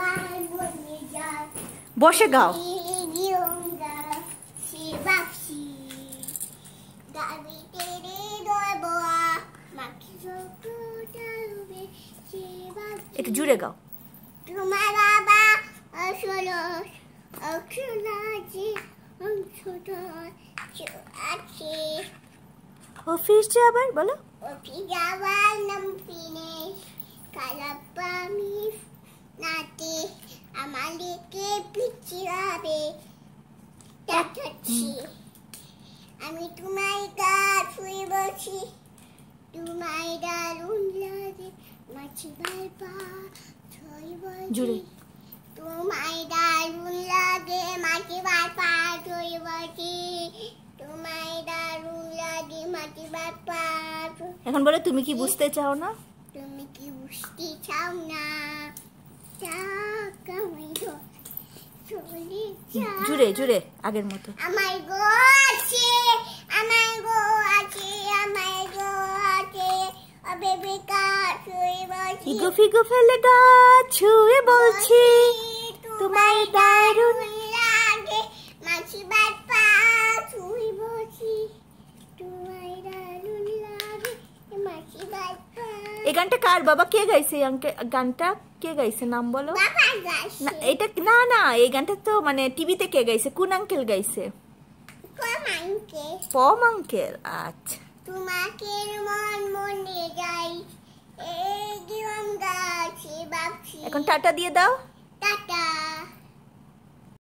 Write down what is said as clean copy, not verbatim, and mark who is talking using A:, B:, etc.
A: বসে গাও। একটু জুড়ে গাও।
B: তোমার বাবা
A: অফিস যাবার বলো।
B: অফিস যাবার নাম ফিনেশ কালাপামি নাতে আমাদেরকে পিছিয়ে দেখাচ্ছি। আমি তোমায় গাছ ছুঁয়ে বলছি, তোমায় দারুণ লাগে মাছি বারপা ছুঁয়ে বলছি, তোমায় দারুণ লাগে মাছি বারপা ছুঁয়ে বলছি, তোমায় দারুণ লাগে মাছি বারপা।
A: এখন বলো তুমি কি বুঝতে চাও না?
B: তুমি কি বুঝতে চাও না?
A: জুড়ে জুড়ে আগের মতো।
B: আমার গো আছে, আমার গো আছে, আমার গো আছে, ও বেবিকা ছুঁয়ে বলছি,
A: ইগো ফিগো ফেলে গাছ ছুঁয়ে বলছি, তোমায় দারুণ
B: লাগে মাছি বারপা ছুঁয়ে বলছি, তোমায় দারুণ লাগে মাছি বারপা।
A: এই গানটা কার বাবা, কে গাইছে গানটা? কে গাইছে নাম বলো?
B: বাবা গাইছে।
A: না এটা না না, এই গানটা তো মানে টিভিতে কে গাইছে? কোন আঙ্কেল গাইছে?
B: কোন আঙ্কেল?
A: পম আঙ্কেল। আচ্ছা।
B: তোমাকে মন মনে যাই এই জীবন গাছে বাপছি।
A: এখন টাটা দিয়ে দাও।
B: টাটা।